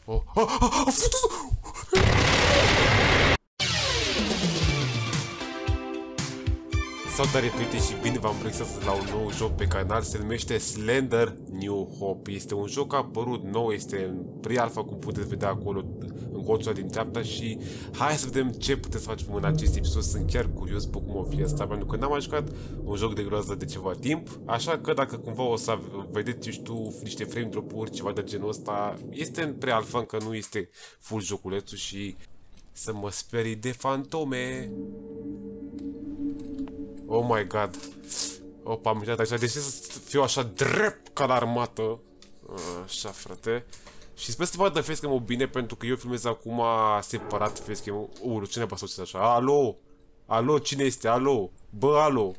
Oh, a făcut-o! Salutare, prieteni, și bine v-am regăsit la un nou joc pe canal. Se numește Slender New Hope. Este un joc apărut nou, este în pre-alpha, cum puteți vedea acolo în colțul din dreapta. Și hai să vedem ce puteți face în acest episod. Sunt chiar curios pe cum o fi asta, pentru că n-am mai jucat un joc de groază de ceva timp. Așa că dacă cumva o să vedeți, știu, niște frame drop-uri, ceva de genul ăsta, este în pre-alpha, încă nu este full joculețul și să mă sperii de fantome. Oh my god. Opa, am uitat așa. De ce să fiu așa drept ca la armată? Așa, frate. Și sper să vadă facecam-ul bine, pentru că eu filmez acum separat facecam-ul. Cine a pasat așa? Alo? Alo, cine este? Alo? Bă, alo?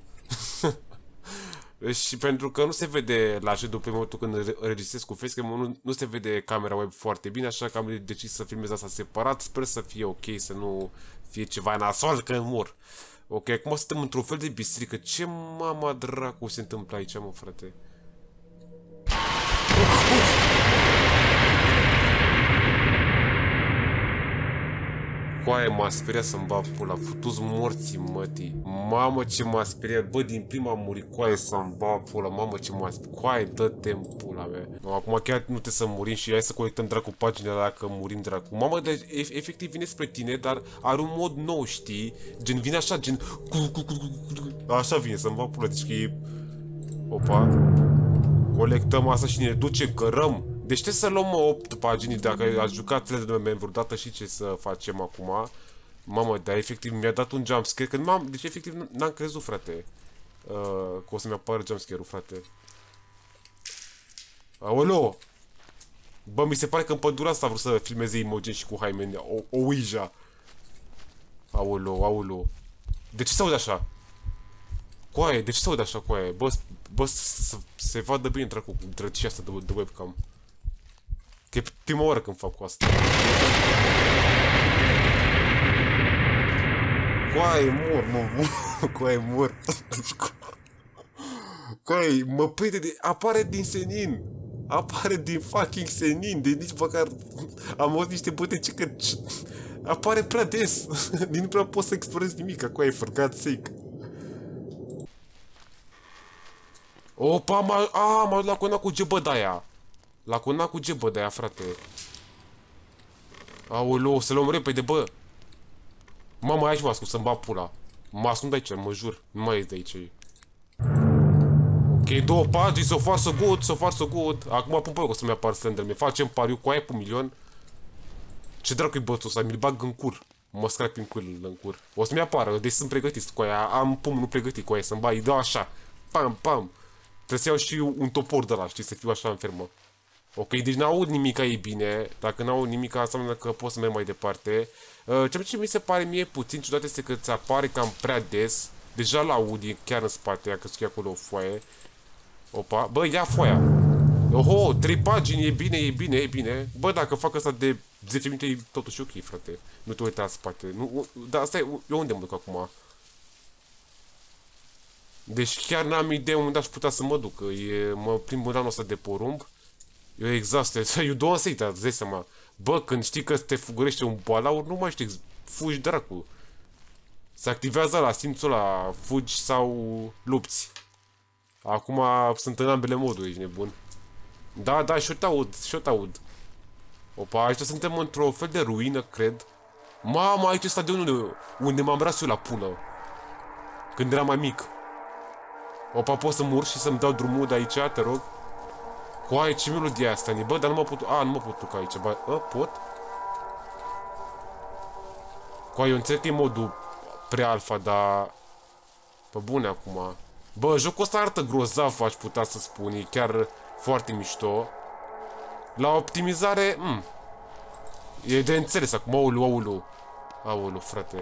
Și pentru că nu se vede la shadow pe momentul când înregistrez cu facecam-ul, nu se vede camera web foarte bine, așa că am decis să filmez asta separat. Sper să fie ok, să nu fie ceva nasol că mor. Ok, acum suntem într-un fel de biserică. Ce mama dracu se întâmplă aici, mă, frate? Coaie, m-a speriat să-mi bag pula. Futu-ți morții, mătii. Mamă, ce m-a speriat. Bă, din prima a murit. Coaie, să-mi bag pula. Mamă, ce m-a speriat. Coaie, dă-te în pula mea. Acum chiar nu trebuie să murim și hai să colectăm dracu paginile alea, că murim dracu. Mamă, deci efectiv vine spre tine, dar are un mod nou, știi? Gen, vine așa, gen... Așa vine, să-mi bag pula. Deci că e... Opa. Colectăm asta și ne duce, cărăm. Deci trebuie să luăm 8 pagini. Dacă ați jucat Slender vreodată și ce să facem acum. Mamă, dar efectiv mi-a dat un jumpscare. Deci efectiv n-am crezut, frate, că o să-mi apară jumpscare-ul, frate. Aoleo! Bă, mi se pare că în pădura asta vreau să filmeze Imogen și cu Hymen. O Ouija. Aoleo, aoleo. De ce se aude așa? Coaie, de ce se aude așa, coaie? Bă, să se vadă bine dracu cu drăcia asta de webcam. Că e prima oară când fac cu asta. Coaie, mor, mă, coaie, mor. Coaie, mă prinde de... Apare din senin. Apare din fucking senin. De nici măcar... Am auzit niște bătăci că... Apare prea des. Nu prea pot să explorez nimic. Coaie, for God's sake. Opa, m-a luat cona cu gebă de-aia. La cona cu gebă de-aia, frate. Aoleu, să luăm repede, bă. Mama, aici mă ascund, să-mi bag pula. Mă ascund aici, mă jur. Nu mai ies de aici. Ok, 2 pagini, so far so good, so far so good. Acum pun pe loc o să-mi apar Slenderman. Facem pariu cu aia pe 1.000.000. Ce dracu-i bățul ăsta? Mi-l bag în cur. Mă scrap în cur. O să-mi apară, deci sunt pregătit cu aia. Am pumnul pregătit cu aia, să-mi bag, îi dau așa. Pam, pam. Trebuie să iau și un topor de ăla, știi, să fiu așa în fermă. Ok, deci n-aud nimica, e bine. Dacă n-aud nimica, înseamnă că pot să merg mai departe. Ce mi se pare mie puțin ciudat este că ți apare cam prea des. Deja l-aud, e chiar în spate, a căsut acolo o foaie. Opa, bă, ia foaia. Oho, 3 pagini, e bine, e bine, e bine. Bă, dacă fac asta de 10 minute, e totuși ok, frate. Nu te uita în spate. Nu, dar asta e, eu unde mă duc acum? Deci chiar n-am idee unde aș putea să mă duc. Mă plimb în anul ăsta de porumb. Eu exact, you don't say that, îți dai seama. Bă, când știi că te fugurește un balaur, nu mai știi, fugi dracu. Se activează la simțul ăla, fugi sau lupți. Acum sunt în ambele moduri, ești nebun. Da, da, și-o te aud. Opa, aici suntem într-o fel de ruină, cred. Mama, aici e stadionul unde m-am ras eu la pună. Când eram mai mic. Opa, pot să mur și să-mi dau drumul de aici, te rog? Coaie, ce melodie e asta? Bă, dar nu mă pot... nu mă pot duc aici. Bă, pot? Coaie, eu înțeleg că e modul pre-alpha, dar... Pe bune acum. Bă, jocul ăsta arată grozav, aș putea să spun. E chiar foarte mișto. La optimizare... E de înțeles acum. Aulu. Aulu, frate.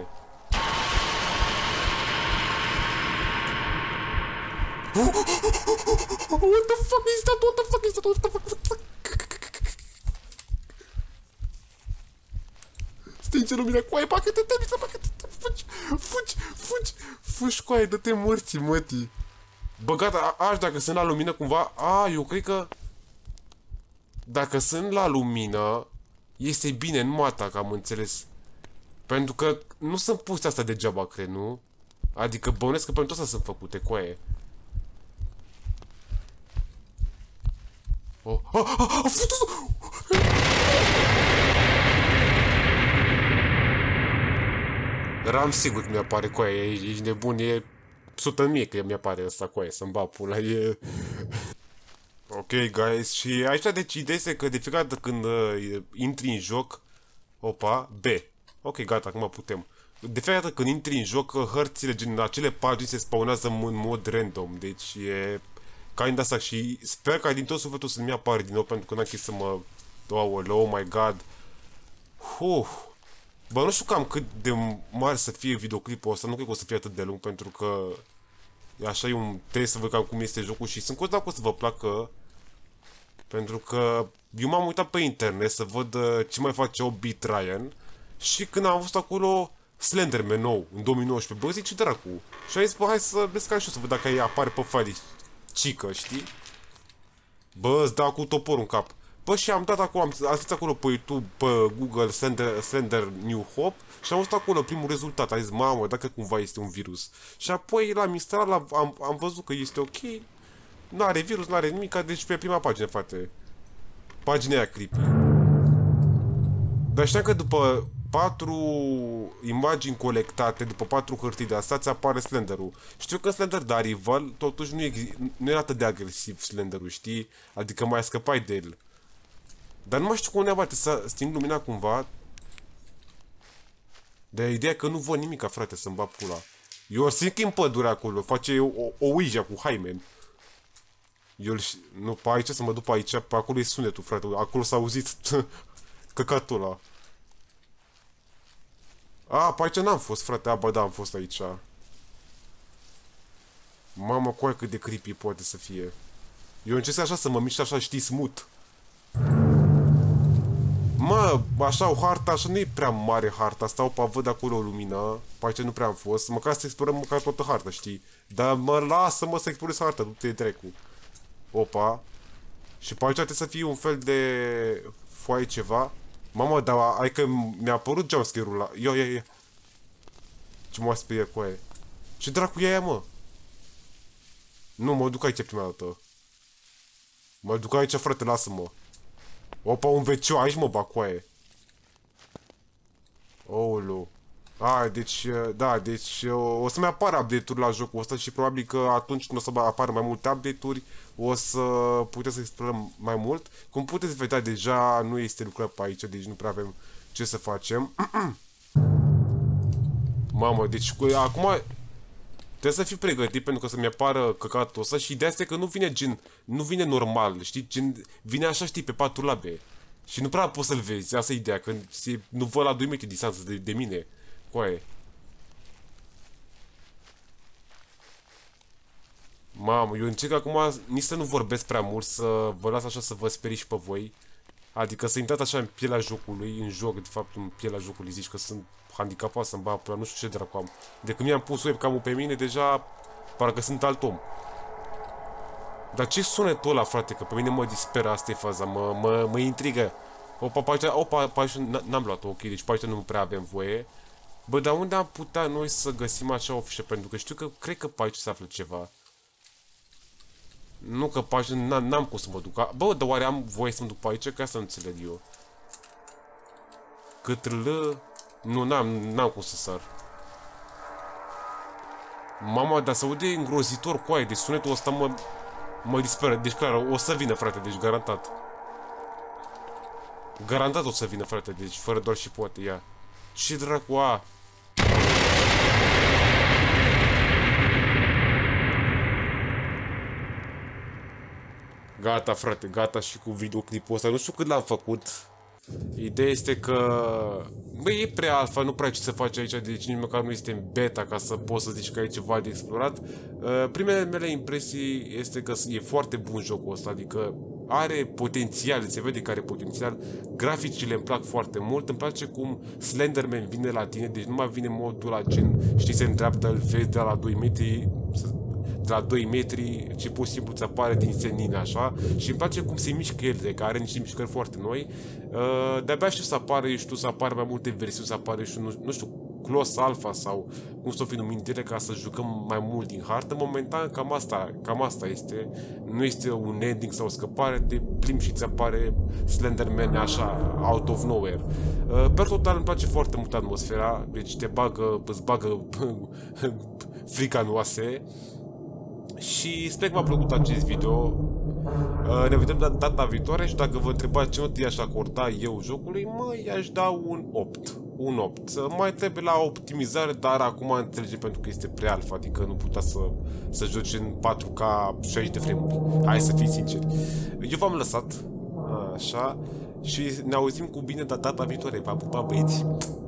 What the fuck is that? What the fuck is that? What the fuck? Stinge lumina, coaie, bagă-te, fugi, coaie, dă-te morții, mătii. Bă, gata, dacă sunt la lumină cumva, eu cred că... Dacă sunt la lumină, Este bine, nu mă atac, am înțeles. Pentru că nu sunt puse asta degeaba, cred, nu? Adică bănesc că pentru asta sunt făcute, coaie. Oh, eram sigur că mi-apare coaie, ești nebun, e 100.000 că mi-apare ăsta coaie, să-mi bag pula, e... Ok, guys, și aici deci ideea este că de fiecare dată când intri în joc, opa, B. Ok, gata, acum putem. De fiecare dată când intri în joc, hărțile gen acele pagini se spawnează în mod random, deci e... Kind asta și sper că din tot sufletul să-mi apare din nou pentru că n-am chis să mă... Oh my god. Bă, nu știu cam cât de mare să fie videoclipul ăsta, nu cred că o să fie atât de lung pentru că... Așa e un test să văd cam cum este jocul și sunt curios dacă o să vă placă. Pentru că eu m-am uitat pe internet să văd ce mai face Obi Ryan și când am văzut acolo Slenderman nou, în 2019, bă, zic ce dracu. Și am zis, bă, hai să vezi ca și eu să văd dacă ea apare pe fali cică, știi? Bă, îți dau cu toporul în cap. Bă, și am dat acolo, am zis acolo pe YouTube, pe Google, Slender New Hope și am văzut acolo primul rezultat. Am zis, mamă, dacă cumva este un virus. Și apoi l-am instalat, am văzut că este ok. N-are virus, n-are nimic, deci pe prima pagină, frate. Pagina aia creepy. Dar știam că după 4 imagini colectate, după 4 hârtii de asta, ți apare Slenderul. Știu că Slender de Arrival, totuși nu era atât de agresiv Slenderul, știi? Adică mai scăpai de el. Dar nu mai știu cum ne abate să sting lumina cumva. De ideea că nu văd nimica, frate, să-mi bag pula. Eu simt că în pădure acolo, face o Ouija cu Hymen. Eu nu, pe aici, să mă duc pe aici, pe acolo e sunetul, frate, acolo s-a auzit căcatul ăla. A, pe aici n-am fost, frate, ba da, am fost aici. Mamă, coaie cât de creepy poate să fie. Eu încerc așa să mă mișc așa, știi, smooth. Mă, așa, o hartă, așa, nu e prea mare harta, stau pe văd acolo o lumină, pe aici nu prea am fost, măcar să explorăm măcar toată harta, știi? Dar mă lasă-mă să explorez harta, du-te trecu. Opa. Și pe aici trebuie să fie un fel de foaie ceva. Mamă, dar hai că mi-a apărut jumpscare-ul ăla. Ia. Ce mă sperie cu aia. Ce dracu e aia, mă? Nu, mă duc aici prima dată. Mă duc aici, frate, lasă-mă. Opa, un WC, aici mă bag cu aia. Oulu. Deci, da, deci o să-mi apară update-uri la jocul ăsta și probabil că atunci când o să apară mai multe update-uri o să putem să explorăm mai mult. Cum puteți vedea, deja nu este lucrat pe aici, deci nu prea avem ce să facem. Mamă, deci acum trebuie să fii pregătit pentru că să-mi apară căcatul ăsta și ideea este că nu vine gen, nu vine normal, știi, gen, vine așa, știi, pe 4 labe. Și nu prea poți să-l vezi, asta e ideea, că nu văd la 2 metri distanță de mine. Coaie. Mamă, eu încerc acum nici să nu vorbesc prea mult, să vă las așa să vă sperii și pe voi. Adică să intrați așa în pielea jocului, în joc, de fapt, în pielea jocului, zici că sunt handicapat să-mi bag până, nu știu ce dracu am. De când mi-am pus webcam-ul pe mine, deja parcă sunt alt om. Dar ce sunetul ăla, frate, că pe mine mă disperă, asta e faza, mă intrigă. Opa, pe aici n-am luat-o, ok, deci pe aici nu prea avem voie. Bă, dar unde am putea noi să găsim așa o fișă? Pentru că știu că, cred că pe aici se află ceva. Nu că pe aici, n-am cum să mă duc. Bă, dar oare am voie să mă duc pe aici? Că asta nu înțeleg eu. Nu, n-am cum să sar. Mama, dar se aude îngrozitor coaie, deci sunetul ăsta mă disperă. Deci clar, o să vină, frate, deci garantat. Garantat o să vină, frate, deci fără doar și poate, ia. Ce dracu, Gata, frate, gata și cu videoclipul ăsta. Nu știu cât l-am făcut. Ideea este că... Băi, e prea alfa, nu prea ce să faci aici, deci nici măcar nu este în beta ca să poți să zici că ai ceva de explorat. Primele mele impresii este că e foarte bun jocul ăsta, adică are potențial, se vede că are potențial. Graficile îmi plac foarte mult, îmi place cum Slenderman vine la tine, deci nu mai vine modul la gen, știi, se îndreaptă, îl vezi de la 2 metri, de la 2 metri, ci pur și simplu ți apare din senin așa și îmi place cum se mișcă el, că are niște mișcări foarte noi. De-abia știu să apară, să apară mai multe versiuni, să apară, nu știu, Clos Alpha sau cum să o fi numit ele, ca să jucăm mai mult din hartă. Momentan cam asta este. Nu este un ending sau o scăpare, te plimbi și ți apare Slenderman așa, out of nowhere. Per total îmi place foarte mult atmosfera, deci îți bagă frica în oase. Și sper că v-a plăcut acest video. Ne vedem data viitoare și dacă vă întrebați ce notă i-aș acorda eu jocului, i-aș da un 8. Un 8. Mai trebuie la optimizare, dar acum înțelegem pentru că este pre-alpha, adică nu putea să joci în 4K 60 de frame-uri. Hai să fii sinceri. Eu v-am lăsat, așa, și ne auzim cu bine data viitoare. Pa, pa, băieți!